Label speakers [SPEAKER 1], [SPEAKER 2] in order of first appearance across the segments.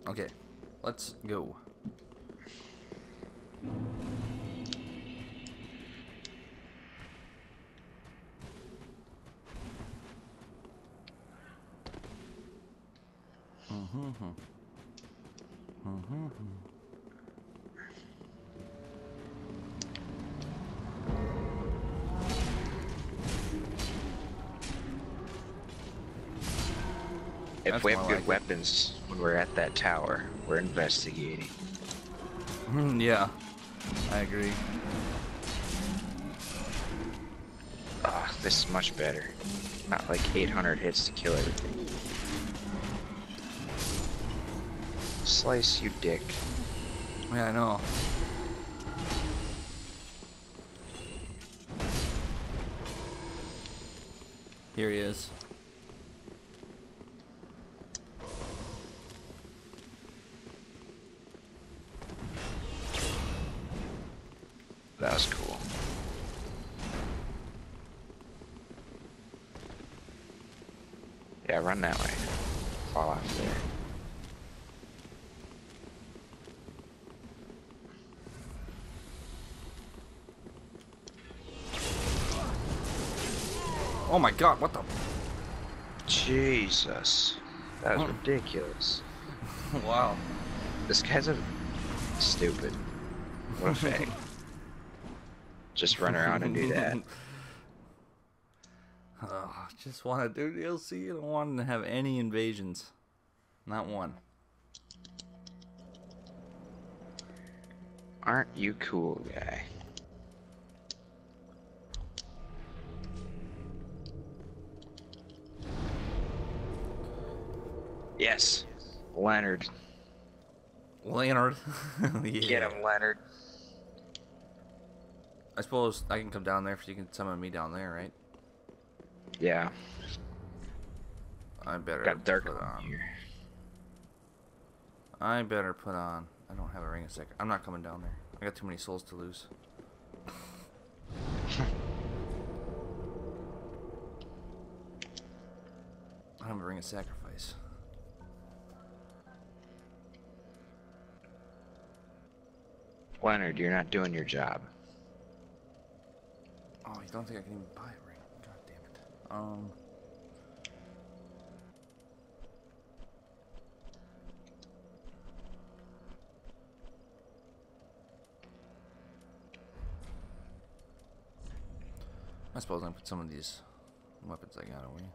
[SPEAKER 1] Okay, let's go.
[SPEAKER 2] If
[SPEAKER 1] That's
[SPEAKER 2] we
[SPEAKER 1] more
[SPEAKER 2] have
[SPEAKER 1] like
[SPEAKER 2] good weapons when we're at that tower, we're investigating.
[SPEAKER 1] it. Yeah, I agree.
[SPEAKER 2] Ah, this is much better. Not like 800 hits to kill everything. Slice, you dick.
[SPEAKER 1] Yeah, I know. Here he is.
[SPEAKER 2] That was cool. Yeah, run that way. Fall off there.
[SPEAKER 1] Oh my god, what the?
[SPEAKER 2] Jesus. That was ridiculous.
[SPEAKER 1] Wow.
[SPEAKER 2] This guy's a stupid. What a fag. Just run around and do that.
[SPEAKER 1] Just want to do DLC. I don't want to have any invasions. Not one.
[SPEAKER 2] Aren't you cool, guy? Yes. Leonard.
[SPEAKER 1] Leonard. Yeah.
[SPEAKER 2] Get him, Leonard.
[SPEAKER 1] I suppose I can come down there if you can summon me down there, right?
[SPEAKER 2] Yeah.
[SPEAKER 1] I better
[SPEAKER 2] Got dark
[SPEAKER 1] put on.
[SPEAKER 2] here.
[SPEAKER 1] I better put on. I don't have a ring of sec. I'm not coming down there. I got too many souls to lose. I have a ring of sacrifice.
[SPEAKER 2] Leonard, you're not doing your job.
[SPEAKER 1] Oh, you don't think I can even buy a ring? God damn it. I suppose I can put some of these weapons I got away.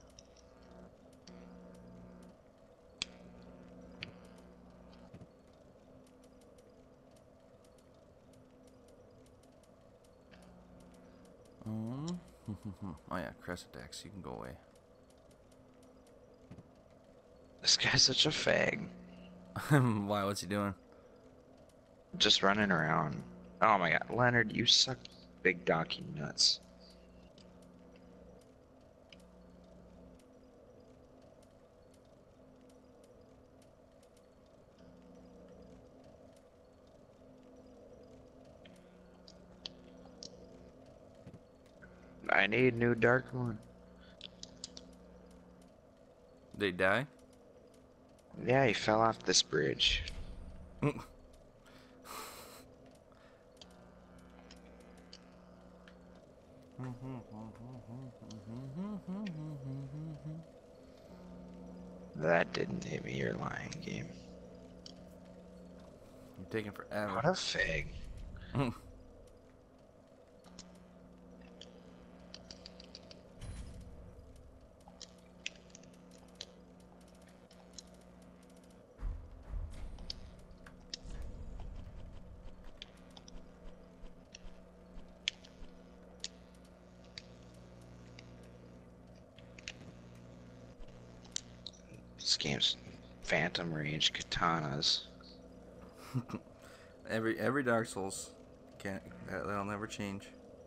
[SPEAKER 1] Oh yeah, crescent axe, you can go away.
[SPEAKER 2] This guy's such a fag.
[SPEAKER 1] Why, what's he doing?
[SPEAKER 2] Just running around. Oh my god, Leonard, you suck big donkey nuts. I need new dark one.
[SPEAKER 1] Did he die?
[SPEAKER 2] Yeah, he fell off this bridge. That didn't hit me, you're lying, game.
[SPEAKER 1] You're taking forever.
[SPEAKER 2] What a fag. This game's phantom range katanas.
[SPEAKER 1] Every Dark Souls can't that'll never change.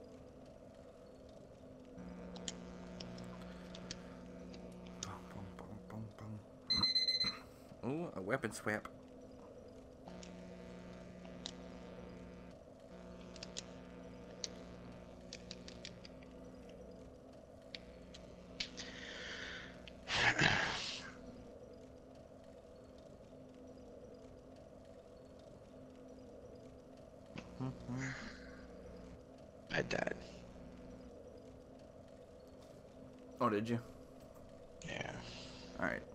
[SPEAKER 1] Oh, a weapon swap.
[SPEAKER 2] died.
[SPEAKER 1] Oh, did you?
[SPEAKER 2] Yeah.
[SPEAKER 1] All right.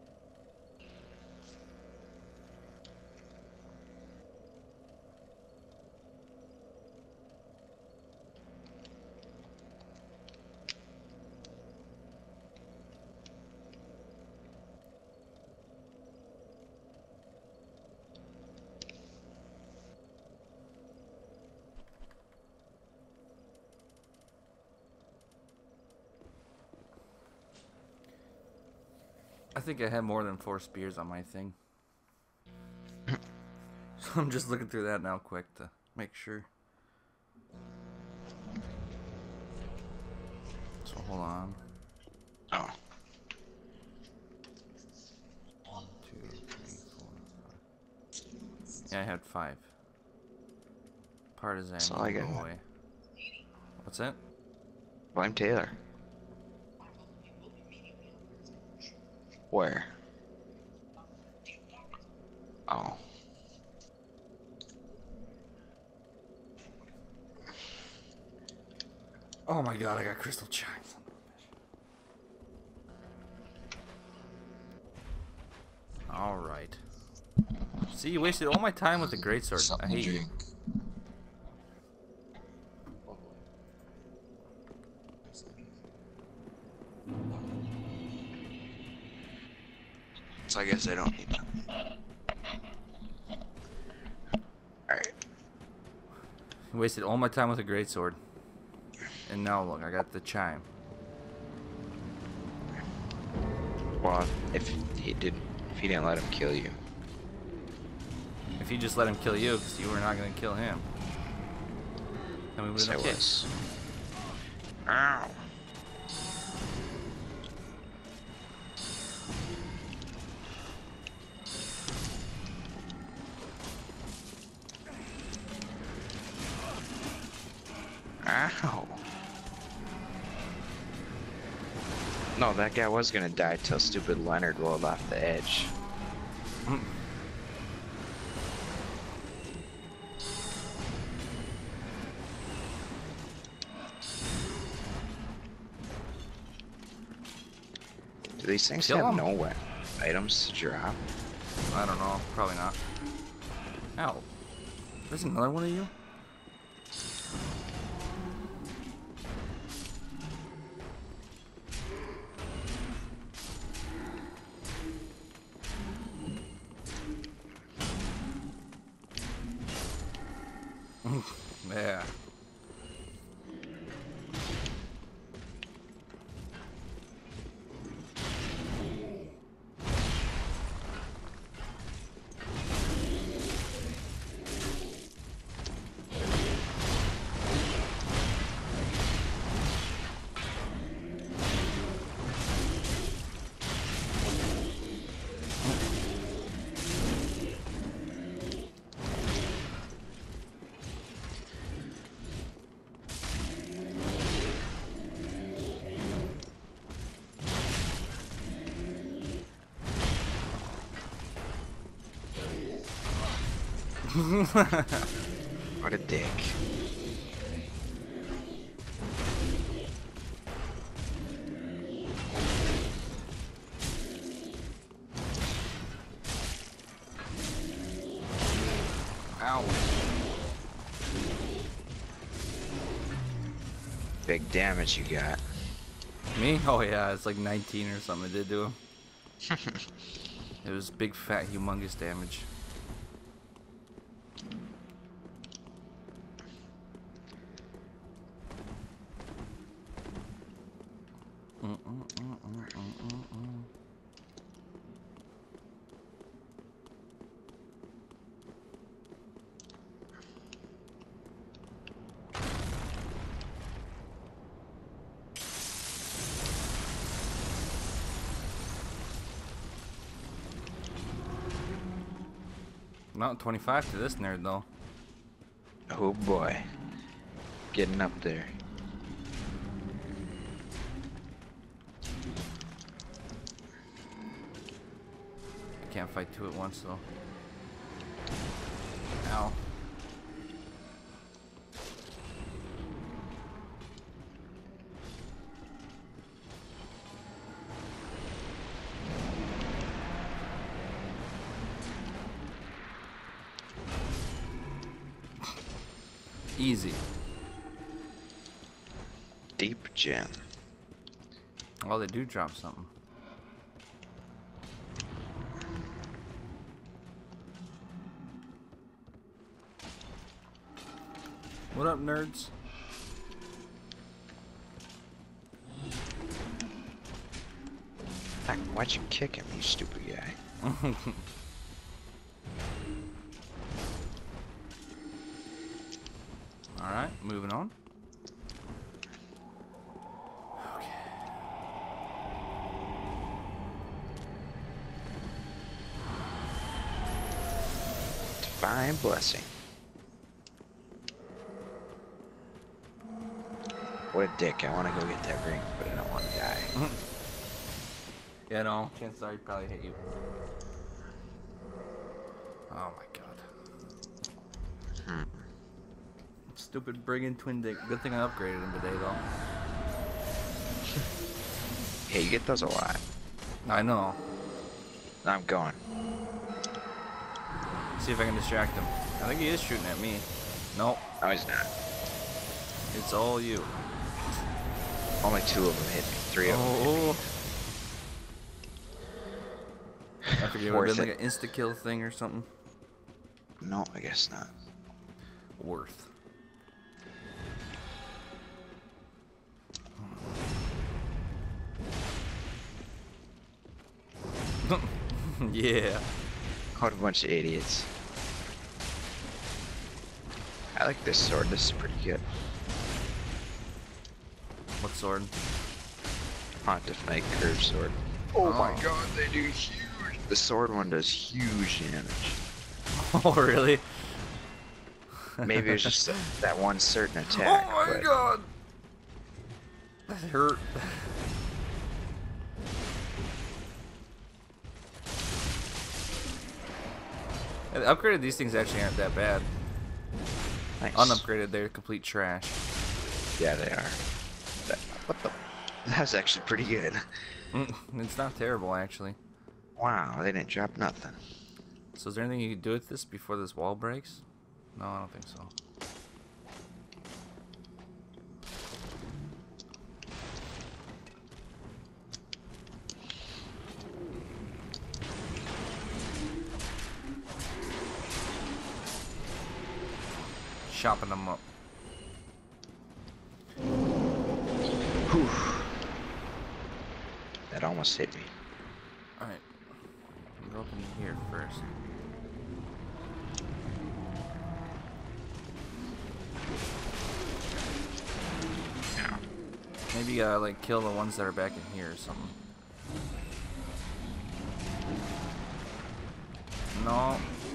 [SPEAKER 1] I think I had more than 4 spears on my thing. So I'm just looking through that now quick to make sure. So hold on.
[SPEAKER 2] Oh.
[SPEAKER 1] 1, 2, 3, 4, 5. Yeah, I had 5. Partisan,
[SPEAKER 2] That's all I
[SPEAKER 1] go
[SPEAKER 2] got.
[SPEAKER 1] away. What's that?
[SPEAKER 2] Blame Taylor. Where? Oh.
[SPEAKER 1] Oh my god, I got crystal chimes. Alright. See, you wasted all my time with the greatsword. I hate you.
[SPEAKER 2] So I guess I don't need that. Alright.
[SPEAKER 1] You wasted all my time with a greatsword. And now look, I got the chime.
[SPEAKER 2] Well, if he didn't let him kill you.
[SPEAKER 1] If you just let him kill you, because you were not going to kill him. Then we would have been okay.
[SPEAKER 2] Ow. Ow. No, that guy was gonna die till stupid Leonard rolled off the edge. Do these things have no items to drop?
[SPEAKER 1] I don't know. Probably not. Ow. There's another one of you? Yeah.
[SPEAKER 2] What a dick.
[SPEAKER 1] Ow.
[SPEAKER 2] Big damage you got.
[SPEAKER 1] Me? Oh yeah, it's like 19 or something I did to him. It was big, fat, humongous damage. Not 25 to this nerd though.
[SPEAKER 2] Oh boy. Getting up there.
[SPEAKER 1] I can't fight two at once though. Ow. Easy.
[SPEAKER 2] Deep gem.
[SPEAKER 1] Oh, they do drop something. What up, nerds?
[SPEAKER 2] Why'd you kick him, you stupid guy?
[SPEAKER 1] Alright, moving on.
[SPEAKER 2] Divine blessing. What a dick. I want to go get that ring, but I don't want to die.
[SPEAKER 1] Yeah, no. Chances are he'd probably hit you. Oh my god. Stupid brigand twin dick. Good thing I upgraded him today, though.
[SPEAKER 2] Hey, you get those a lot.
[SPEAKER 1] I know.
[SPEAKER 2] I'm going.
[SPEAKER 1] See if I can distract him. I think he is shooting at me. Nope.
[SPEAKER 2] No, he's not.
[SPEAKER 1] It's all you.
[SPEAKER 2] Only 2 of them hit me. 3 of them hit me.
[SPEAKER 1] I figured it would have been like an insta-kill thing or something.
[SPEAKER 2] No, I guess not.
[SPEAKER 1] Worth. Yeah.
[SPEAKER 2] What a bunch of idiots. I like this sword. This is pretty good.
[SPEAKER 1] What sword?
[SPEAKER 2] Pontiff Knight curved sword. Oh my god, they do huge. The sword one does huge damage.
[SPEAKER 1] Oh, really?
[SPEAKER 2] Maybe it's just that one certain attack.
[SPEAKER 1] Oh my god! That hurt. The upgraded these things actually aren't that bad.
[SPEAKER 2] Nice.
[SPEAKER 1] Unupgraded, they're complete trash.
[SPEAKER 2] Yeah, they are. What the? That was actually pretty good.
[SPEAKER 1] It's not terrible, actually.
[SPEAKER 2] Wow, they didn't drop nothing.
[SPEAKER 1] So is there anything you can do with this before this wall breaks? No, I don't think so. Chopping them up.
[SPEAKER 2] Whew. That almost hit me.
[SPEAKER 1] Alright. We're opening here first.
[SPEAKER 2] Yeah.
[SPEAKER 1] Maybe you gotta like kill the ones that are back in here or something. No.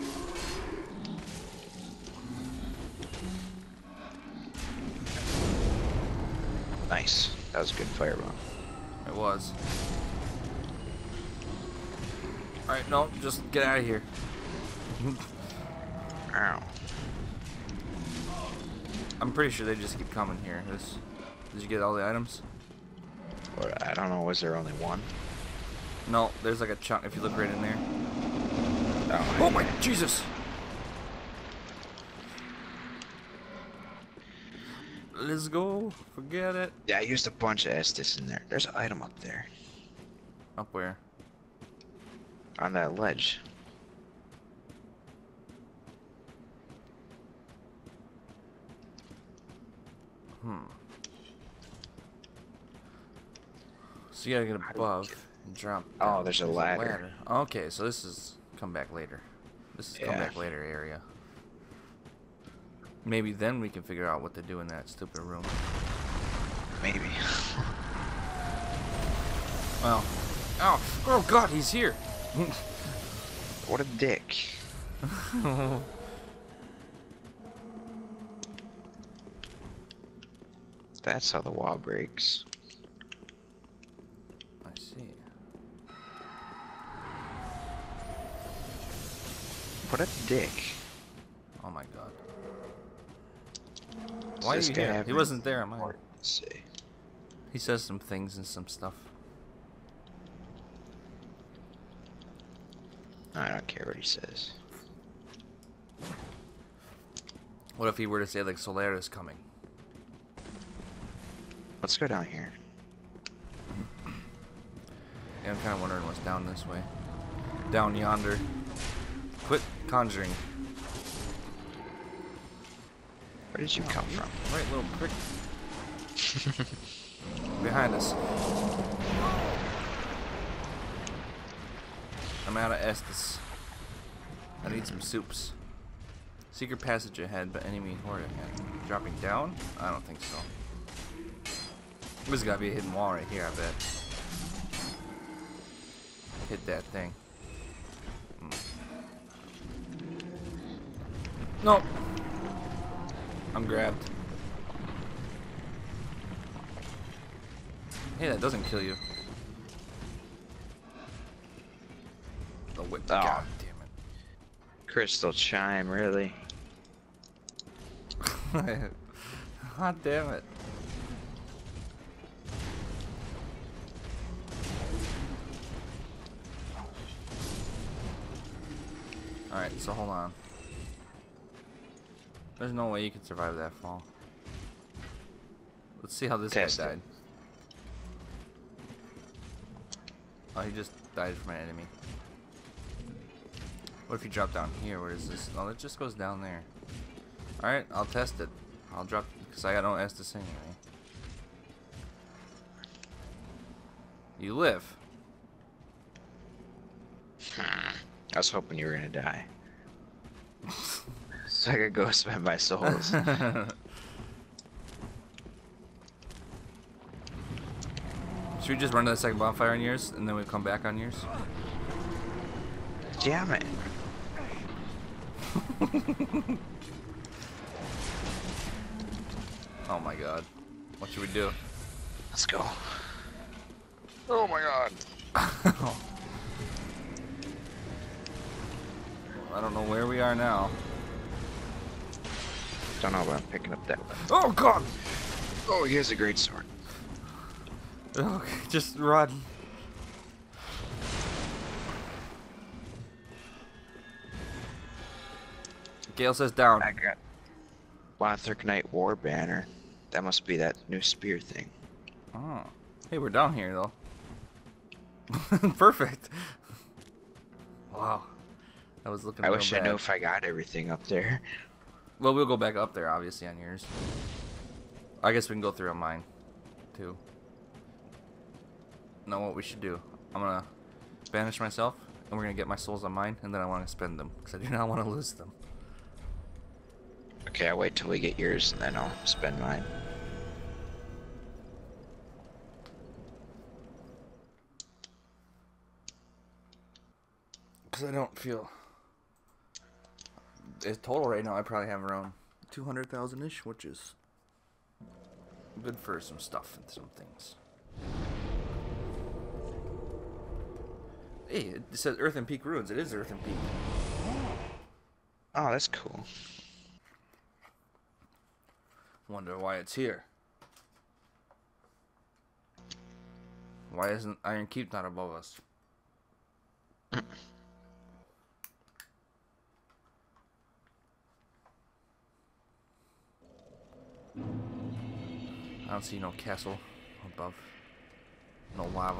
[SPEAKER 2] Nice. That was a good firebomb.
[SPEAKER 1] It was. Alright, no, just get out of here.
[SPEAKER 2] Ow.
[SPEAKER 1] I'm pretty sure they just keep coming here. Did you get all the items?
[SPEAKER 2] But I don't know, was there only one?
[SPEAKER 1] No, there's like a chunk if you look right in there.
[SPEAKER 2] Oh
[SPEAKER 1] my Jesus! Let's go. Forget it.
[SPEAKER 2] Yeah, I used a bunch of Estus in there. There's an item up there.
[SPEAKER 1] Up where?
[SPEAKER 2] On that ledge.
[SPEAKER 1] So you gotta get above and drop.
[SPEAKER 2] Oh, there's a ladder.
[SPEAKER 1] Okay, so this is come back later. This is come back later area. Maybe then we can figure out what to do in that stupid room.
[SPEAKER 2] Maybe.
[SPEAKER 1] Well. Ow! Oh god, he's here!
[SPEAKER 2] What a dick. That's how the wall breaks.
[SPEAKER 1] I see.
[SPEAKER 2] What a dick.
[SPEAKER 1] Oh my god. Why are you here? He wasn't there on mine.
[SPEAKER 2] Let's see.
[SPEAKER 1] He says some things and some stuff.
[SPEAKER 2] I don't care what he says.
[SPEAKER 1] What if he were to say like Slayor is coming?
[SPEAKER 2] Let's go down here.
[SPEAKER 1] Yeah, I'm kind of wondering what's down this way. Down yonder. Quit conjuring.
[SPEAKER 2] Where did you come from?
[SPEAKER 1] Right, little prick. Behind us. I'm out of Estus. I need some soups. Secret passage ahead, but enemy horde ahead. Dropping down? I don't think so. There's gotta be a hidden wall right here, I bet. Hit that thing. Nope. I'm grabbed. Hey, that doesn't kill you. The whip.
[SPEAKER 2] Oh.
[SPEAKER 1] God damn it.
[SPEAKER 2] Crystal chime, really?
[SPEAKER 1] God damn it. Alright, so hold on. There's no way you can survive that fall. Let's see how this
[SPEAKER 2] Test
[SPEAKER 1] guy
[SPEAKER 2] it.
[SPEAKER 1] died. Oh, he just died from an enemy. What if you drop down here? Where is this? Oh, it just goes down there. Alright, I'll test it. I'll drop, because I don't ask this anyway. You live.
[SPEAKER 2] I was hoping you were gonna die. So I could go spend my souls.
[SPEAKER 1] Should we just run to the second bonfire on yours, and then we come back on yours?
[SPEAKER 2] Damn it.
[SPEAKER 1] Oh my god. What should we do?
[SPEAKER 2] Let's go. Oh my god.
[SPEAKER 1] I don't know where we are now.
[SPEAKER 2] Don't know, but I'm picking up that one.
[SPEAKER 1] Oh god!
[SPEAKER 2] Oh, he has a great sword.
[SPEAKER 1] Okay, just run. Gale says down.
[SPEAKER 2] I got Lothric Knight War Banner. That must be that new spear thing.
[SPEAKER 1] Oh. Hey, we're down here though. Perfect. Wow. I was looking
[SPEAKER 2] I
[SPEAKER 1] real
[SPEAKER 2] wish I
[SPEAKER 1] bad.
[SPEAKER 2] knew if I got everything up there.
[SPEAKER 1] Well, we'll go back up there, obviously, on yours. I guess we can go through on mine, too. Know what we should do? I'm gonna banish myself, and we're gonna get my souls on mine, and then I want to spend them, because I do not want to lose them.
[SPEAKER 2] Okay, I'll wait till we get yours, and then I'll spend mine.
[SPEAKER 1] Because I don't feel... It's total right now, I probably have around 200,000-ish, which is good for some stuff and some things. Hey, it says Earth and Peak Ruins. It is Earth and Peak.
[SPEAKER 2] Oh, that's cool.
[SPEAKER 1] Wonder why it's here. Why isn't Iron Keep not above us? I don't see no castle above. No lava.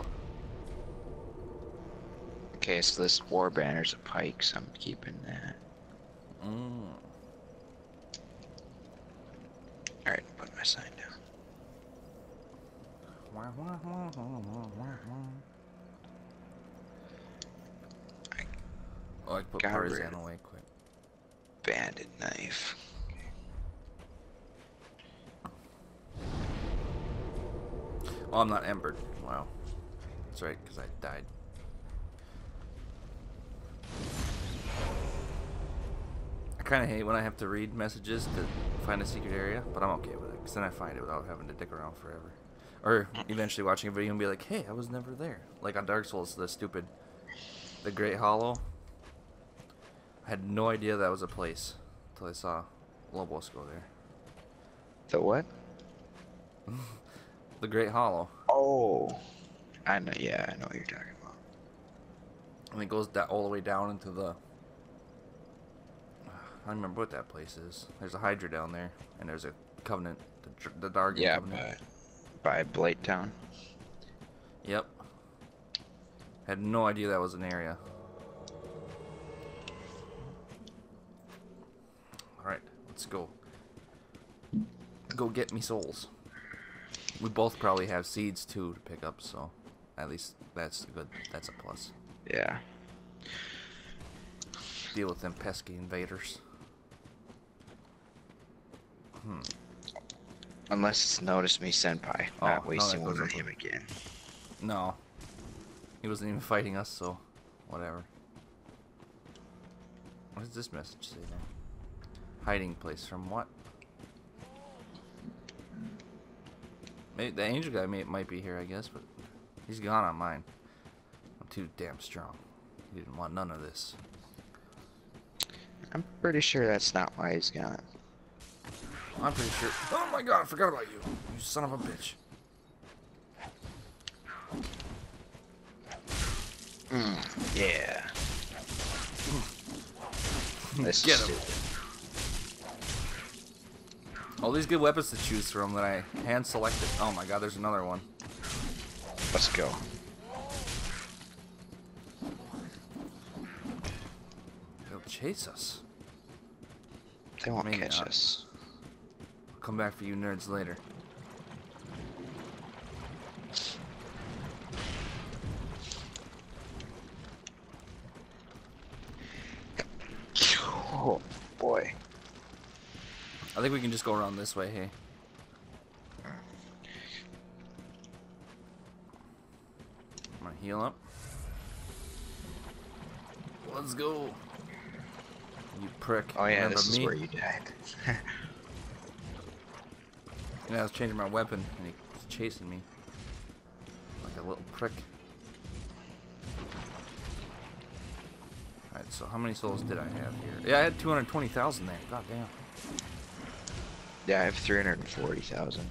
[SPEAKER 2] Okay, so this War Banner's a pike, so I'm keeping that. Alright, put my sign down.
[SPEAKER 1] Oh, I put
[SPEAKER 2] got rid
[SPEAKER 1] Tarzan
[SPEAKER 2] of
[SPEAKER 1] away quick.
[SPEAKER 2] Banded knife.
[SPEAKER 1] Oh, I'm not embered. Wow. That's right, because I died. I kind of hate when I have to read messages to find a secret area, but I'm okay with it, because then I find it without having to dick around forever. Or eventually watching a video and be like, hey, I was never there. Like on Dark Souls, the Great Hollow. I had no idea that was a place until I saw Lobos go there.
[SPEAKER 2] The what?
[SPEAKER 1] The Great Hollow.
[SPEAKER 2] Oh, I know. Yeah, I know what you're talking about.
[SPEAKER 1] And it goes all the way down into the... don't remember what that place is. There's a Hydra down there, and there's a Covenant, the Dargan
[SPEAKER 2] Yeah,
[SPEAKER 1] Covenant.
[SPEAKER 2] by Blade Town.
[SPEAKER 1] Yep. Had no idea that was an area. Alright, let's go. Go get me souls. We both probably have seeds too to pick up, so at least that's good. That's a plus.
[SPEAKER 2] Yeah.
[SPEAKER 1] Deal with them pesky invaders.
[SPEAKER 2] Unless it's Notice Me Senpai.
[SPEAKER 1] Oh,
[SPEAKER 2] Not
[SPEAKER 1] no,
[SPEAKER 2] wasting
[SPEAKER 1] that
[SPEAKER 2] one
[SPEAKER 1] goes
[SPEAKER 2] on
[SPEAKER 1] up
[SPEAKER 2] him
[SPEAKER 1] with-
[SPEAKER 2] again.
[SPEAKER 1] No. He wasn't even fighting us, so whatever. What does this message say there? Hiding place from what? Maybe the angel guy might be here, I guess, but he's gone on mine. I'm too damn strong. He didn't want none of this.
[SPEAKER 2] I'm pretty sure that's not why he's gone.
[SPEAKER 1] I'm pretty sure. Oh my god, I forgot about you. You son of a bitch.
[SPEAKER 2] Yeah. This
[SPEAKER 1] Get
[SPEAKER 2] is
[SPEAKER 1] him.
[SPEAKER 2] stupid.
[SPEAKER 1] All these good weapons to choose from that I hand selected. Oh my god, there's another one.
[SPEAKER 2] Let's go.
[SPEAKER 1] They'll chase us.
[SPEAKER 2] They won't
[SPEAKER 1] Maybe
[SPEAKER 2] catch
[SPEAKER 1] not.
[SPEAKER 2] us.
[SPEAKER 1] I'll come back for you nerds later.
[SPEAKER 2] Oh boy.
[SPEAKER 1] I think we can just go around this way, hey. I'm gonna heal up. Let's go. You prick.
[SPEAKER 2] Oh yeah,
[SPEAKER 1] Remember
[SPEAKER 2] this is
[SPEAKER 1] me?
[SPEAKER 2] where you died.
[SPEAKER 1] Yeah, I was changing my weapon and he was chasing me. Like a little prick. Alright, so how many souls did I have here? Yeah, I had 220,000 there. God damn.
[SPEAKER 2] Yeah, I have 340,000.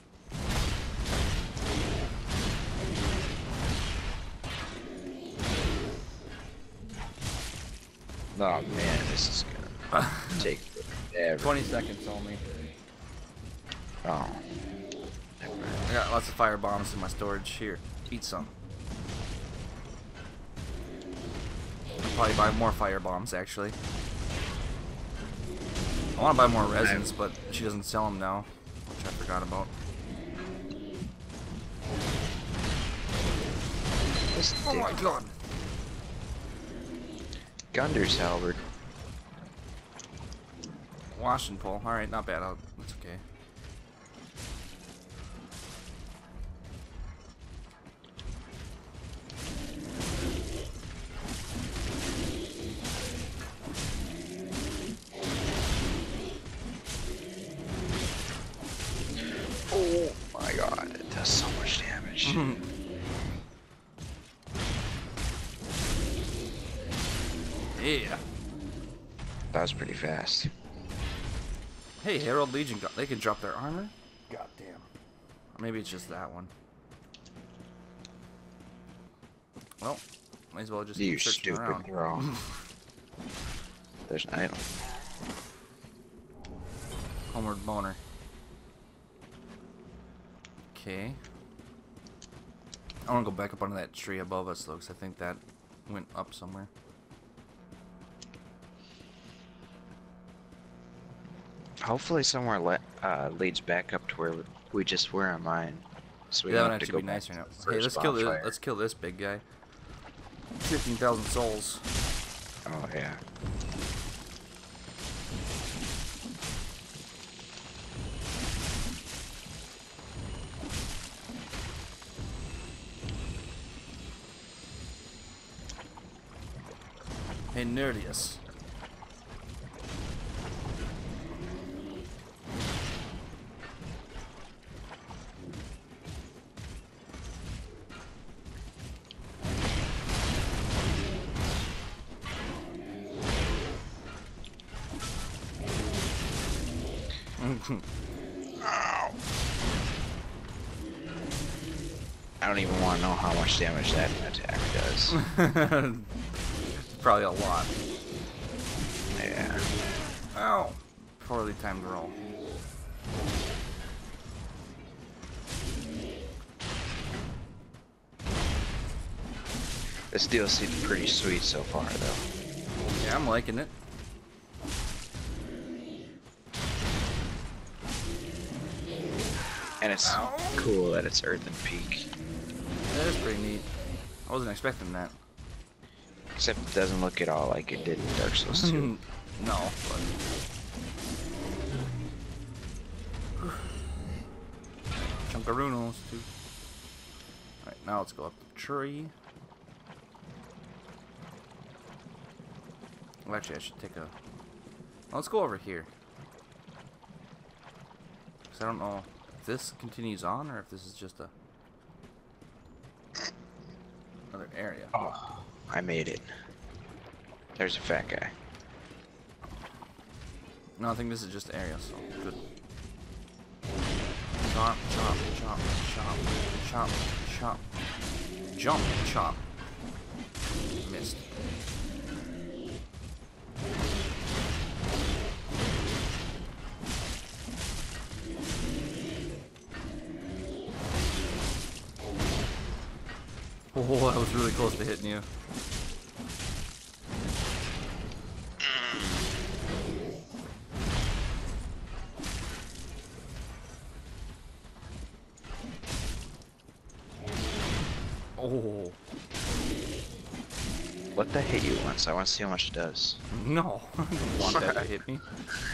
[SPEAKER 2] Oh man, this is gonna take forever.
[SPEAKER 1] 20 seconds only.
[SPEAKER 2] Oh.
[SPEAKER 1] I got lots of fire bombs in my storage. Here, eat some. I'll probably buy more fire bombs, actually. I want to buy more resins, but she doesn't sell them now, which I forgot about.
[SPEAKER 2] This
[SPEAKER 1] Oh my
[SPEAKER 2] dick.
[SPEAKER 1] god!
[SPEAKER 2] Gunder's halberd.
[SPEAKER 1] Wash and pull. Alright, not bad. It's okay.
[SPEAKER 2] Oh my god, it does so much damage.
[SPEAKER 1] Yeah.
[SPEAKER 2] That was pretty fast.
[SPEAKER 1] Hey, Herald Legion, they can drop their armor? God damn. Maybe it's just that one. Well, might as well just
[SPEAKER 2] You
[SPEAKER 1] keep searching
[SPEAKER 2] stupid
[SPEAKER 1] around.
[SPEAKER 2] girl. There's an item.
[SPEAKER 1] Homeward boner. Okay. I want to go back up onto that tree above us, though, because I think that went up somewhere.
[SPEAKER 2] Hopefully somewhere leads back up to where we just were on mine. So we
[SPEAKER 1] Yeah,
[SPEAKER 2] don't
[SPEAKER 1] that
[SPEAKER 2] have
[SPEAKER 1] would
[SPEAKER 2] to go
[SPEAKER 1] actually be
[SPEAKER 2] back
[SPEAKER 1] nice
[SPEAKER 2] to
[SPEAKER 1] right now.
[SPEAKER 2] the
[SPEAKER 1] Hey,
[SPEAKER 2] first
[SPEAKER 1] let's kill this.
[SPEAKER 2] bonfire.
[SPEAKER 1] Let's kill this big guy. 15,000 souls.
[SPEAKER 2] Oh yeah.
[SPEAKER 1] Hey, Nerdius.
[SPEAKER 2] Ow. I don't even want to know how much damage that attack does.
[SPEAKER 1] Probably a lot.
[SPEAKER 2] Yeah.
[SPEAKER 1] Ow! Poorly timed roll.
[SPEAKER 2] This DLC is pretty sweet so far, though.
[SPEAKER 1] Yeah, I'm liking it.
[SPEAKER 2] And it's cool that it's Earthen Peak.
[SPEAKER 1] That is pretty neat. I wasn't expecting that.
[SPEAKER 2] Except it doesn't look at all like it did in Dark Souls 2.
[SPEAKER 1] No, but... Chunkarunos, too. Alright, now let's go up the tree. Well, actually, I should take a... Well, let's go over here. Because I don't know if this continues on or if this is just a... another area.
[SPEAKER 2] Oh, I made it. There's a fat guy.
[SPEAKER 1] No, I think this is just the area, so good. Chop, chop, chop, chop, chop, chop. Jump, chop. Missed. Oh, that was really close to hitting you. Oh.
[SPEAKER 2] Let that hit you once. I want to see how much it does.
[SPEAKER 1] No, I don't want that to hit me.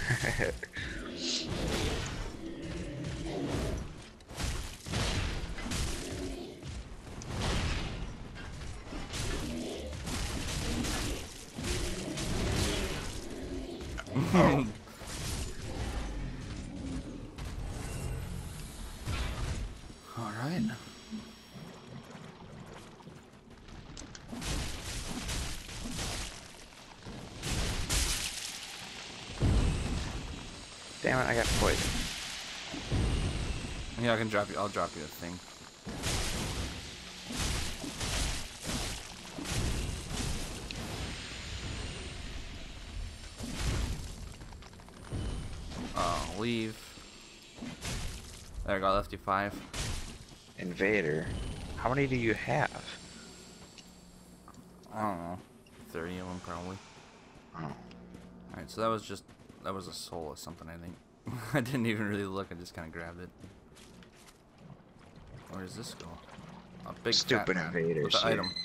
[SPEAKER 2] Oh.
[SPEAKER 1] All right.
[SPEAKER 2] Damn it, I got poison.
[SPEAKER 1] Yeah, I can drop you. I'll drop you a thing. Leave. There I go, left you 5.
[SPEAKER 2] Invader. How many do you have?
[SPEAKER 1] I don't know. 30 of them probably.
[SPEAKER 2] Oh.
[SPEAKER 1] Alright, so that was a soul or something, I think. I didn't even really look, I just kinda grabbed it. Where does this go? A big
[SPEAKER 2] Stupid
[SPEAKER 1] fat man
[SPEAKER 2] invaders
[SPEAKER 1] with the
[SPEAKER 2] here.
[SPEAKER 1] item.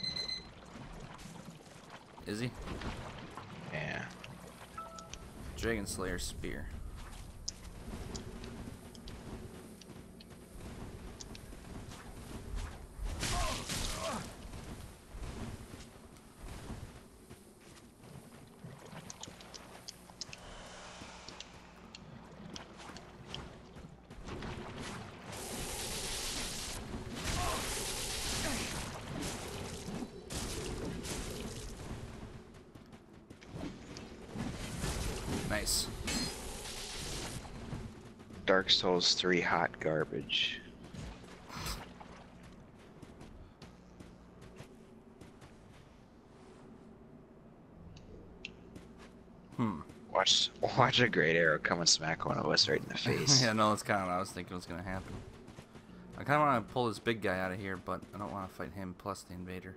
[SPEAKER 1] Is he?
[SPEAKER 2] Yeah.
[SPEAKER 1] Dragon Slayer spear. Nice.
[SPEAKER 2] Dark Souls 3 hot garbage. Watch a great arrow come and smack one of us right in the face.
[SPEAKER 1] Yeah, no, that's kind of what I was thinking was going to happen. I kind of want to pull this big guy out of here, but I don't want to fight him plus the invader.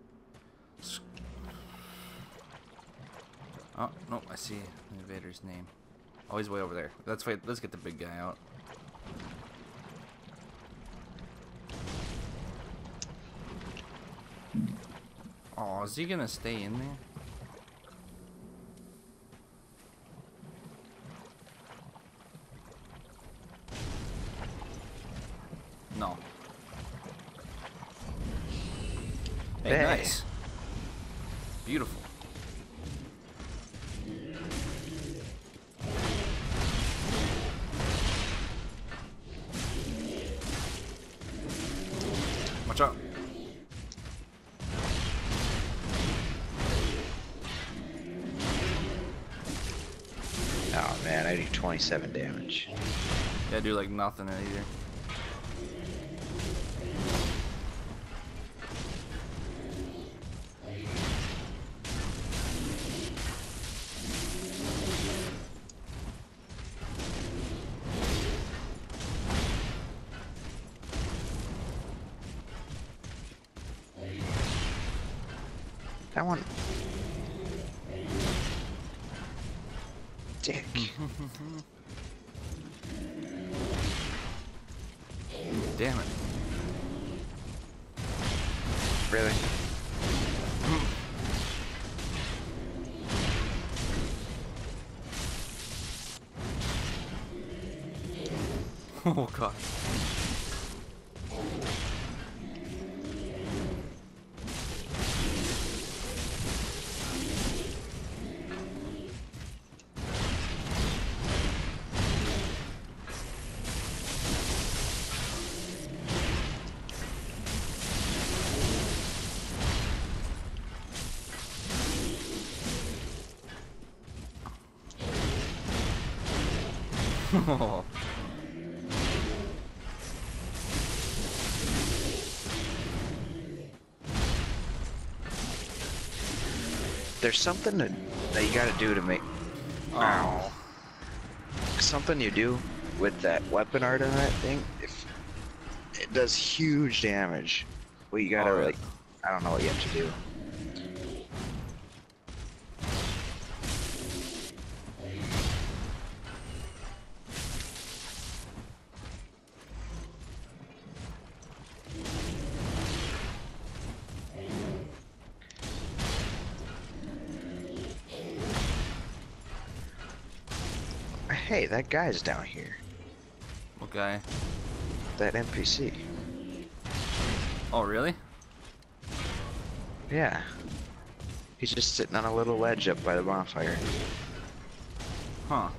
[SPEAKER 1] Oh, no, I see the invader's name. Oh, he's way over there. Let's wait. Let's get the big guy out. Oh, is he going to stay in there? No. Hey, nice. Beautiful. Watch out.
[SPEAKER 2] Oh man, I do 27 damage.
[SPEAKER 1] Yeah, I do like nothing either.
[SPEAKER 2] That one. Dick.
[SPEAKER 1] Damn it.
[SPEAKER 2] Really?
[SPEAKER 1] Oh god. Oh.
[SPEAKER 2] There's something that you gotta do to make.
[SPEAKER 1] Oh.
[SPEAKER 2] Something you do with that weapon art on that thing. If it does huge damage, well, you gotta like, I don't know what you have to do. Hey, that guy's down here.
[SPEAKER 1] What guy?
[SPEAKER 2] That NPC.
[SPEAKER 1] Oh, really?
[SPEAKER 2] Yeah. He's just sitting on a little ledge up by the bonfire.
[SPEAKER 1] Huh.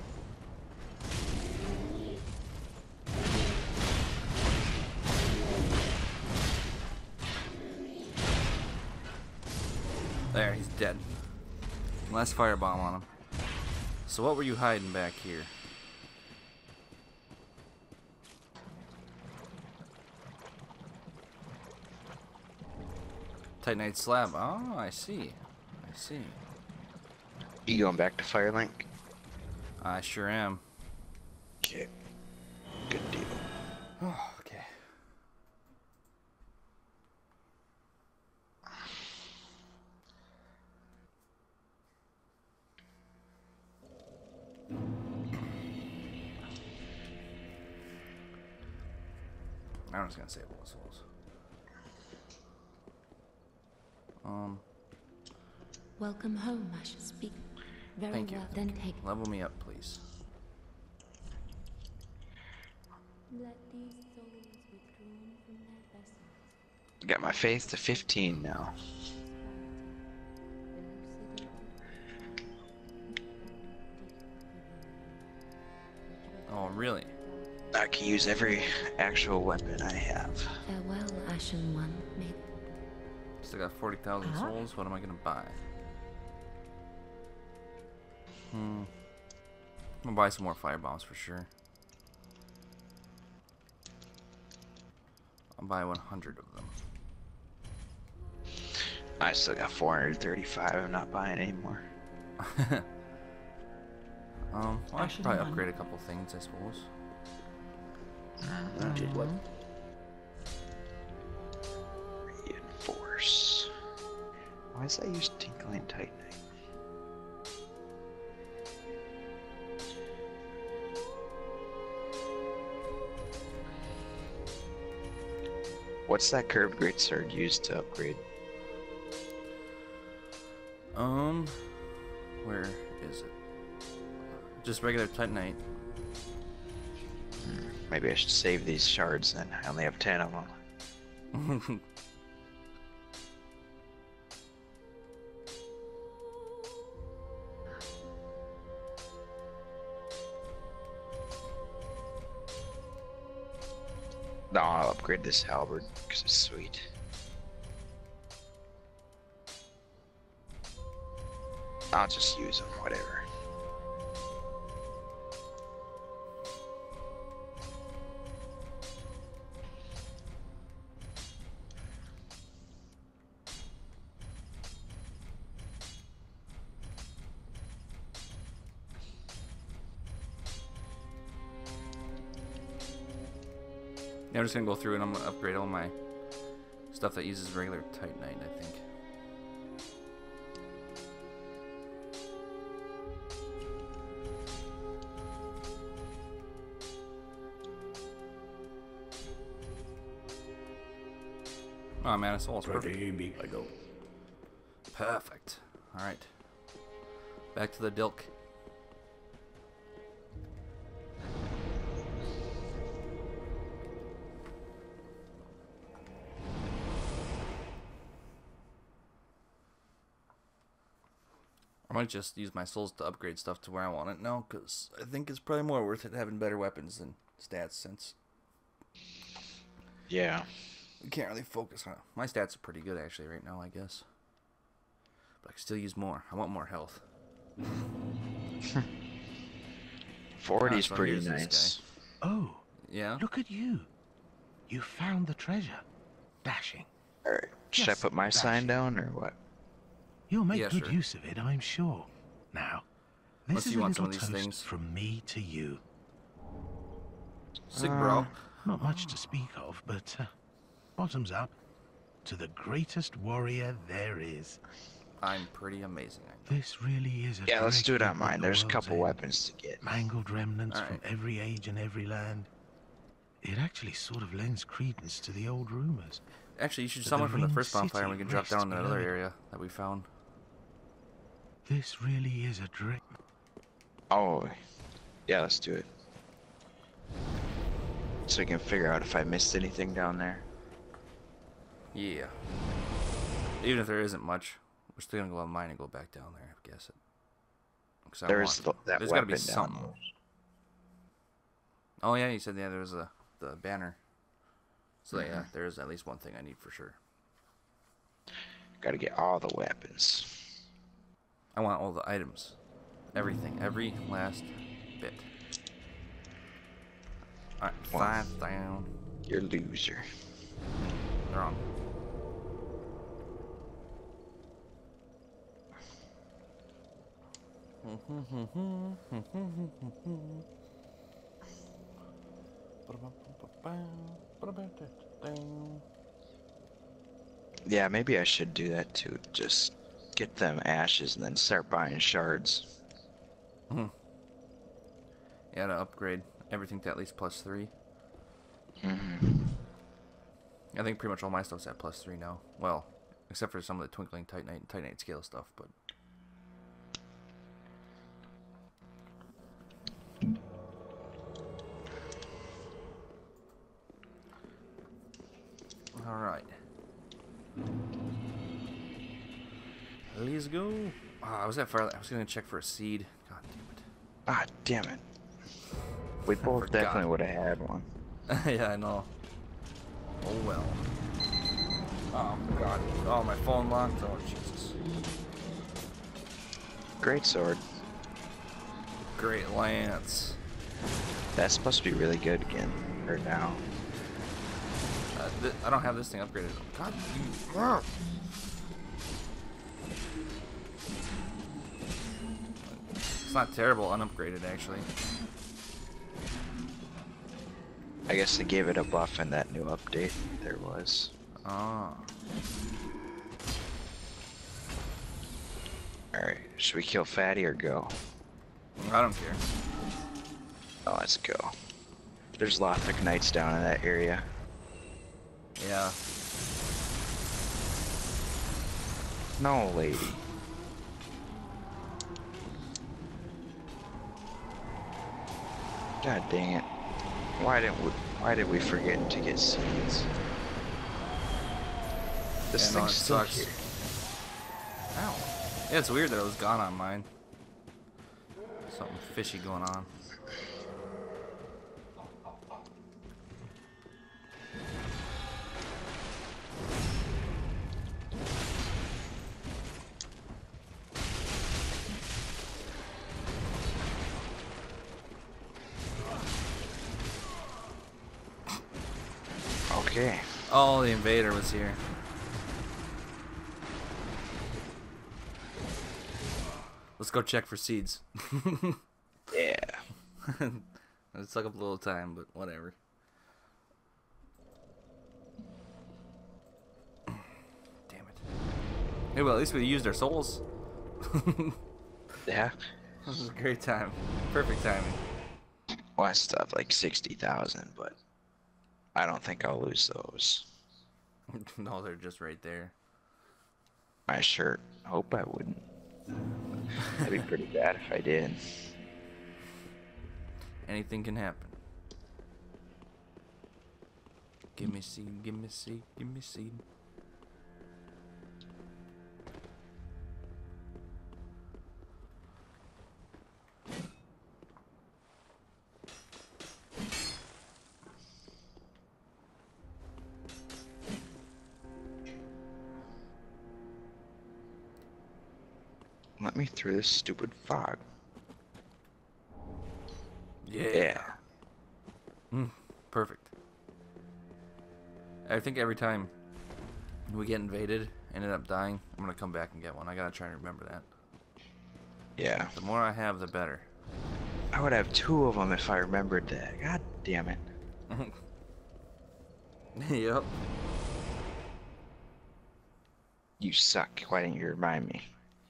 [SPEAKER 1] There, he's dead. Last firebomb on him. So what were you hiding back here? Titanite slab. Oh, I see. I see.
[SPEAKER 2] You going back to Firelink?
[SPEAKER 1] I sure am.
[SPEAKER 2] Okay. Good deal.
[SPEAKER 1] Oh, okay. I'm just gonna save all the souls.
[SPEAKER 3] Welcome home, Ashes. Speak very
[SPEAKER 1] Thank you.
[SPEAKER 3] well. Then take.
[SPEAKER 1] Level me up, please.
[SPEAKER 3] Let these souls withdrawn from their vessels.
[SPEAKER 2] Got my faith to 15 now.
[SPEAKER 1] Oh, really?
[SPEAKER 2] I can use every actual weapon I have.
[SPEAKER 3] Farewell, Ashen One. May
[SPEAKER 1] Still got 40,000 souls. What am I gonna buy? I'm gonna buy some more firebombs for sure. I'll buy 100 of them.
[SPEAKER 2] I still got 435. I'm not buying anymore.
[SPEAKER 1] Well, I should probably upgrade a couple things, I suppose.
[SPEAKER 2] What? Reinforce. Why does that use Tinkling Titanite? What's that curved greatsword used to upgrade?
[SPEAKER 1] Where is it? Just regular Titanite.
[SPEAKER 2] Maybe I should save these shards then. I only have 10 of them. No, I'll upgrade this halberd because it's sweet. I'll just use them, whatever.
[SPEAKER 1] Yeah, I'm just gonna go through and I'm gonna upgrade all my stuff that uses regular Titanite, I think. Oh man, it's almost perfect.
[SPEAKER 4] Pretty big. I go.
[SPEAKER 1] Perfect. All right. Back to the Dilk. I might just use my souls to upgrade stuff to where I want it now, because I think it's probably more worth it having better weapons than stats, since
[SPEAKER 2] Yeah.
[SPEAKER 1] we can't really focus on it. My stats are pretty good, actually, right now, I guess. But I can still use more. I want more health.
[SPEAKER 2] 40's
[SPEAKER 1] so
[SPEAKER 2] pretty
[SPEAKER 1] here's this
[SPEAKER 2] nice.
[SPEAKER 4] Oh,
[SPEAKER 1] Yeah?
[SPEAKER 4] look at you. You found the treasure. Dashing.
[SPEAKER 2] Alright, should
[SPEAKER 4] Yes,
[SPEAKER 2] I put my sign down or what?
[SPEAKER 4] You'll make
[SPEAKER 1] Yeah,
[SPEAKER 4] good
[SPEAKER 1] sure.
[SPEAKER 4] use of it, I'm sure. Now,
[SPEAKER 1] Unless
[SPEAKER 4] this is
[SPEAKER 1] you
[SPEAKER 4] a
[SPEAKER 1] want some
[SPEAKER 4] little
[SPEAKER 1] of these
[SPEAKER 4] toast
[SPEAKER 1] things.
[SPEAKER 4] from me to you.
[SPEAKER 1] Sick, bro.
[SPEAKER 4] Not much to speak of, but bottoms up to the greatest warrior there is.
[SPEAKER 1] I'm pretty amazing, I know.
[SPEAKER 4] This really is a
[SPEAKER 2] Yeah, let's do it on
[SPEAKER 4] directly
[SPEAKER 2] mine.
[SPEAKER 4] at the
[SPEAKER 2] There's a
[SPEAKER 4] world's
[SPEAKER 2] couple
[SPEAKER 4] end.
[SPEAKER 2] weapons to get.
[SPEAKER 4] Mangled remnants
[SPEAKER 1] All
[SPEAKER 4] from
[SPEAKER 1] right.
[SPEAKER 4] every age and every land. It actually sort of lends credence to the old rumors.
[SPEAKER 1] Actually, you should
[SPEAKER 4] But
[SPEAKER 1] summon
[SPEAKER 4] the
[SPEAKER 1] from the
[SPEAKER 4] ringed
[SPEAKER 1] first bonfire and we
[SPEAKER 4] city
[SPEAKER 1] can drop down in
[SPEAKER 4] rests
[SPEAKER 1] that other
[SPEAKER 4] below it.
[SPEAKER 1] area that we found.
[SPEAKER 4] This really is a direct.
[SPEAKER 2] Oh, yeah, let's do it. So we can figure out if I missed anything down there.
[SPEAKER 1] Yeah. Even if there isn't much, we're still gonna go on mine and go back down there, I guess. Because
[SPEAKER 2] There is that
[SPEAKER 1] there's gotta
[SPEAKER 2] weapon
[SPEAKER 1] be
[SPEAKER 2] down
[SPEAKER 1] something.
[SPEAKER 2] there.
[SPEAKER 1] Oh yeah, you said there was the banner. So
[SPEAKER 2] Mm-hmm.
[SPEAKER 1] yeah, there is at least one thing I need for sure.
[SPEAKER 2] Gotta get all the weapons.
[SPEAKER 1] I want all the items. Everything. Every last bit. Alright,
[SPEAKER 2] Wow.
[SPEAKER 1] 5 down.
[SPEAKER 2] You're a loser.
[SPEAKER 1] They're on.
[SPEAKER 2] Yeah, maybe I should do that too. Just get them ashes and then start buying shards.
[SPEAKER 1] Yeah, to upgrade everything to at least +3.
[SPEAKER 2] Mm-hmm.
[SPEAKER 1] I think pretty much all my stuff's at +3 now. Well, except for some of the Twinkling Titanite scale stuff, but... Alright. Let's go. Oh, I was gonna check for a seed. God
[SPEAKER 2] Ah, damn it. We both
[SPEAKER 1] forgot.
[SPEAKER 2] definitely would have had one.
[SPEAKER 1] damn it. Yeah, I know. Oh well. Oh god. Oh, my phone locked. Oh Jesus.
[SPEAKER 2] Great sword.
[SPEAKER 1] Great lance.
[SPEAKER 2] That's supposed to be really good again. Or now.
[SPEAKER 1] I don't have this thing upgraded. God, you. It's not terrible unupgraded, actually.
[SPEAKER 2] I guess they gave it a buff in that new update there was.
[SPEAKER 1] Oh.
[SPEAKER 2] Alright, should we kill Fatty or go?
[SPEAKER 1] I don't care.
[SPEAKER 2] Oh, let's go. There's Lothric Knights down in that area.
[SPEAKER 1] Yeah.
[SPEAKER 2] No, lady. God dang it. Why did we forget to get seeds? This
[SPEAKER 1] Yeah, no,
[SPEAKER 2] thing's
[SPEAKER 1] it
[SPEAKER 2] still
[SPEAKER 1] sucks.
[SPEAKER 2] here.
[SPEAKER 1] Ow. Yeah, it's weird that it was gone on mine. Something fishy going on.
[SPEAKER 2] Okay.
[SPEAKER 1] Oh, the invader was here. Let's go check for seeds.
[SPEAKER 2] Yeah.
[SPEAKER 1] It took up a little time, but whatever. Damn it. Hey, well, at least we used our souls.
[SPEAKER 2] Yeah.
[SPEAKER 1] This is a great time. Perfect timing.
[SPEAKER 2] Well, I still have like 60,000, but I don't think I'll lose those.
[SPEAKER 1] No, they're just right there.
[SPEAKER 2] I sure hope I wouldn't. That'd be pretty bad if I did.
[SPEAKER 1] Anything can happen. Give me seed, give me seed, give me seed.
[SPEAKER 2] Let me through this stupid fog.
[SPEAKER 1] Yeah. Perfect. I think every time we get invaded, ended up dying, I'm gonna come back and get one. I gotta try and remember that.
[SPEAKER 2] Yeah.
[SPEAKER 1] The more I have, the better.
[SPEAKER 2] I would have 2 of them if I remembered that. God damn it.
[SPEAKER 1] Yep.
[SPEAKER 2] You suck. Why didn't you remind me?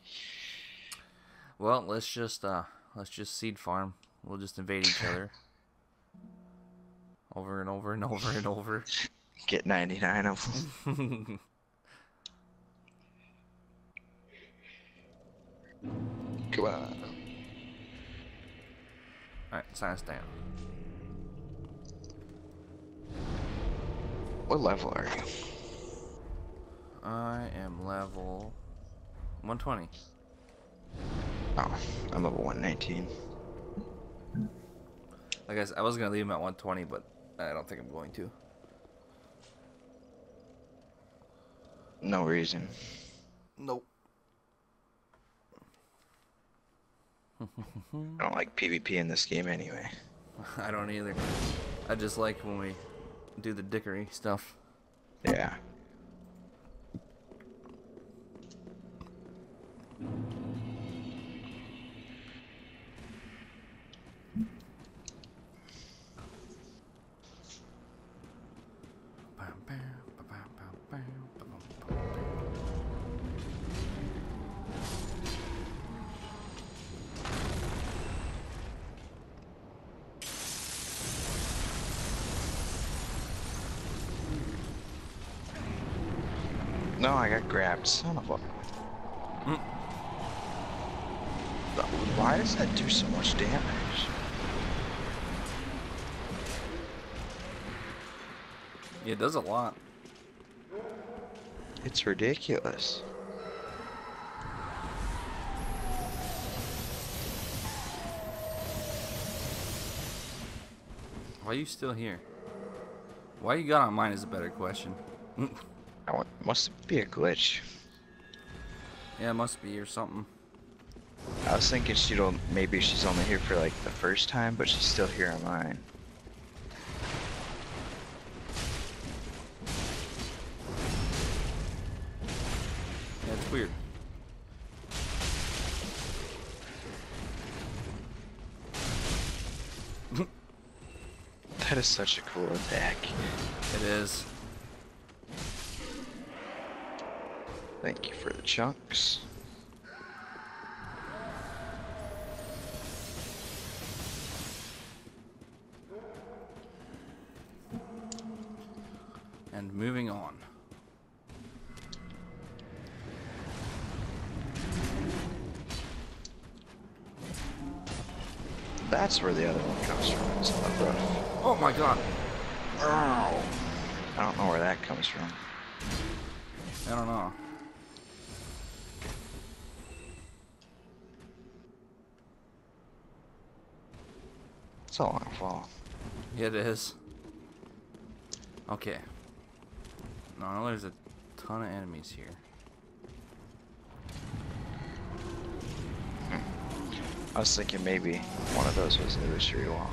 [SPEAKER 1] Well, let's just seed farm. We'll just invade each other. Over and over and over and over.
[SPEAKER 2] Get 99 of them. Come on.
[SPEAKER 1] Alright, sign us down.
[SPEAKER 2] What level are you?
[SPEAKER 1] I am level 120.
[SPEAKER 2] Oh, I'm level 119.
[SPEAKER 1] Like I said, I was gonna leave him at 120, but I don't think I'm going to.
[SPEAKER 2] No reason.
[SPEAKER 1] Nope.
[SPEAKER 2] I don't like PvP in this game anyway.
[SPEAKER 1] I don't either. I just like when we do the dickery stuff.
[SPEAKER 2] Yeah. No, I got grabbed. Son of a... Why does that do so much damage?
[SPEAKER 1] Yeah, it does a lot.
[SPEAKER 2] It's ridiculous.
[SPEAKER 1] Why are you still here? Why you got on mine is a better question.
[SPEAKER 2] Must be a glitch.
[SPEAKER 1] Yeah, it must be or something.
[SPEAKER 2] I was thinking maybe she's only here for like the first time, but she's still here on mine.
[SPEAKER 1] Yeah, it's weird.
[SPEAKER 2] That is such a cool attack.
[SPEAKER 1] It is.
[SPEAKER 2] Thank you for the chunks.
[SPEAKER 1] And moving on.
[SPEAKER 2] That's where the other one comes from. It's a lot rough.
[SPEAKER 1] Oh my god.
[SPEAKER 2] Ow. I don't know where that comes from.
[SPEAKER 1] I don't know.
[SPEAKER 2] It's a long fall.
[SPEAKER 1] Yeah, it is. Okay. No, there's a ton of enemies here.
[SPEAKER 2] I was thinking maybe one of those was the illusory wall.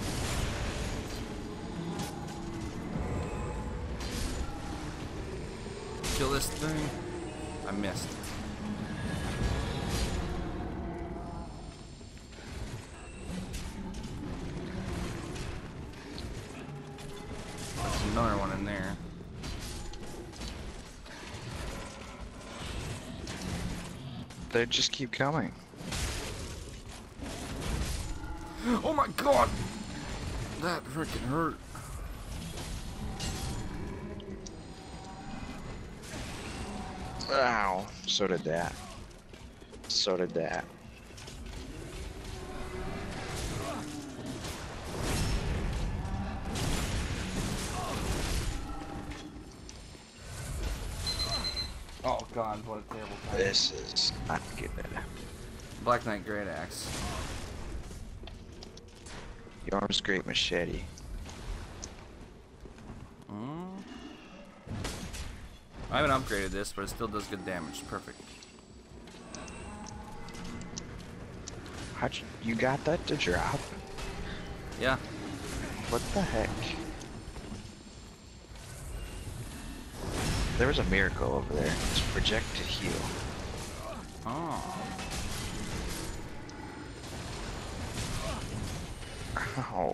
[SPEAKER 1] Kill this thing. I missed. There's another one in there.
[SPEAKER 2] They just keep coming.
[SPEAKER 1] Oh my god! That freaking hurt.
[SPEAKER 2] Ow. So did that. So did that.
[SPEAKER 1] Oh god, what a terrible time.
[SPEAKER 2] This is not good.
[SPEAKER 1] Black Knight Great Axe.
[SPEAKER 2] Yorm's Great Machete.
[SPEAKER 1] I haven't upgraded this, but it still does good damage. Perfect.
[SPEAKER 2] How'd you got that to drop?
[SPEAKER 1] Yeah.
[SPEAKER 2] What the heck? There was a miracle over there. It's projected heal.
[SPEAKER 1] Oh.
[SPEAKER 2] Ow.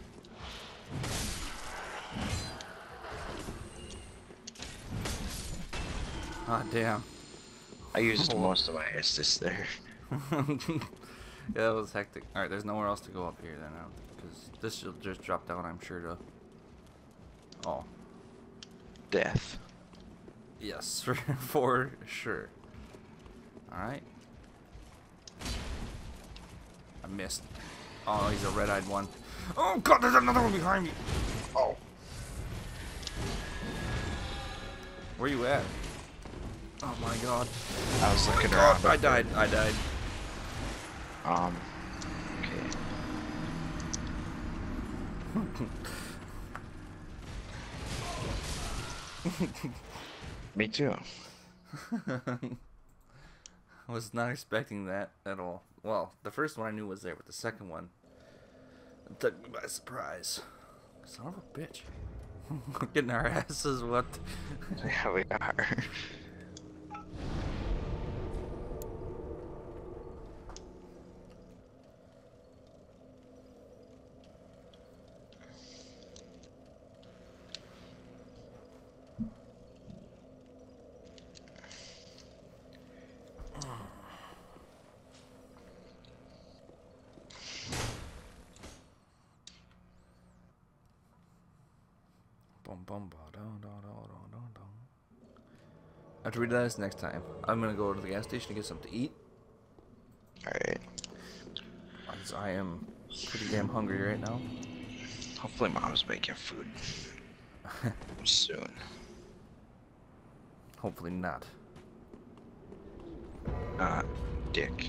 [SPEAKER 1] Ah, damn.
[SPEAKER 2] I used most of my Estus there.
[SPEAKER 1] Yeah, that was hectic. Alright, there's nowhere else to go up here then, because this should just drop down, I'm sure, to... Oh.
[SPEAKER 2] Death.
[SPEAKER 1] Yes, for sure. Alright. I missed. Oh, he's a red-eyed one. Oh god, there's another one behind me! Oh. Where you at? Oh my god.
[SPEAKER 2] I was looking
[SPEAKER 1] Oh
[SPEAKER 2] around.
[SPEAKER 1] god, I died.
[SPEAKER 2] Okay. Me too.
[SPEAKER 1] I was not expecting that at all. Well, the first one I knew was there, but the second one it took me by surprise. Son of a bitch. We're getting our asses whooped.
[SPEAKER 2] Yeah, we are.
[SPEAKER 1] After we do this next time, I'm gonna go to the gas station to get something to eat.
[SPEAKER 2] Alright.
[SPEAKER 1] Because I am pretty damn hungry right now.
[SPEAKER 2] Hopefully Mom's making food soon.
[SPEAKER 1] Hopefully not.
[SPEAKER 2] Dick.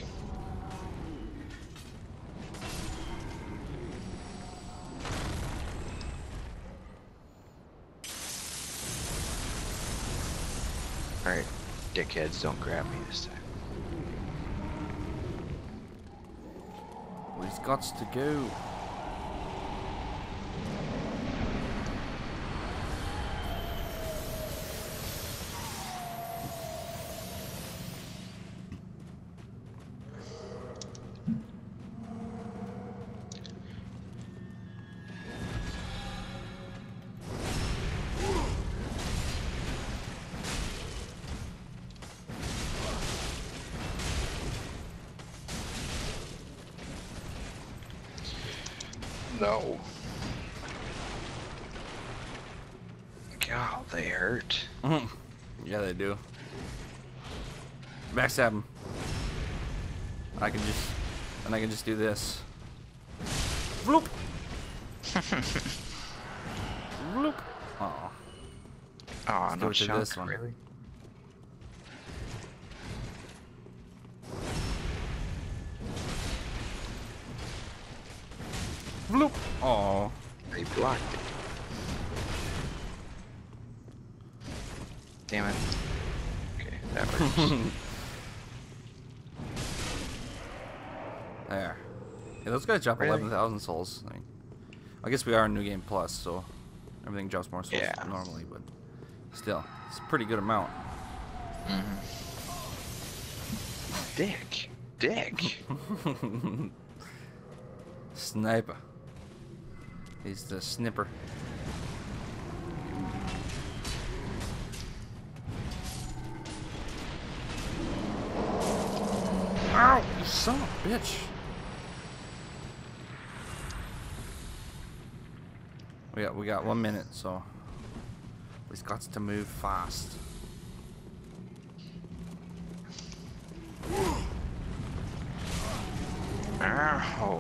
[SPEAKER 2] Alright, dickheads, don't grab me this time.
[SPEAKER 1] We've got to go.
[SPEAKER 2] No. God, they hurt.
[SPEAKER 1] Yeah, they do. Backstab him. I can just do this. Bloop. Bloop. Oh.
[SPEAKER 2] Oh, no
[SPEAKER 1] go to
[SPEAKER 2] chunk,
[SPEAKER 1] this one.
[SPEAKER 2] really?
[SPEAKER 1] Bloop. Oh.
[SPEAKER 2] They blocked it. Damn it. Okay, that works.
[SPEAKER 1] There. Yeah, those guys drop
[SPEAKER 2] Really?
[SPEAKER 1] 11,000 souls. I guess we are in New Game Plus, so everything drops more souls
[SPEAKER 2] Yeah.
[SPEAKER 1] than normally, but still, it's a pretty good amount.
[SPEAKER 2] Dick. Dick.
[SPEAKER 1] Sniper. He's the snipper. Ow! You son of a bitch! We got 1 minute, so we've got to move fast.
[SPEAKER 2] Oh.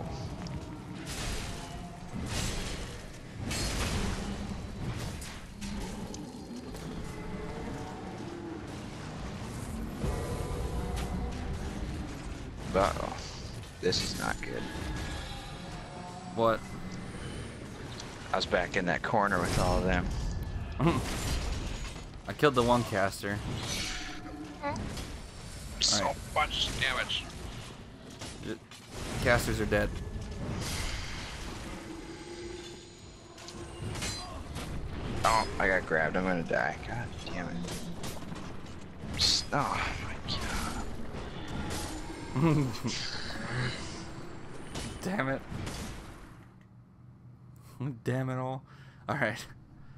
[SPEAKER 2] Uh-oh. This is not good.
[SPEAKER 1] What?
[SPEAKER 2] I was back in that corner with all of them.
[SPEAKER 1] I killed the one caster.
[SPEAKER 2] So much damage.
[SPEAKER 1] Casters are dead.
[SPEAKER 2] Oh, I got grabbed. I'm gonna die. God damn it. Oh my god.
[SPEAKER 1] Damn it. Damn it all. Alright.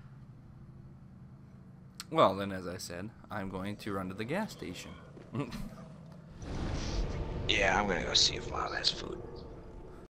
[SPEAKER 1] Well, then, as I said, I'm going to run to the gas station.
[SPEAKER 2] Yeah, I'm gonna go see if Mom has food.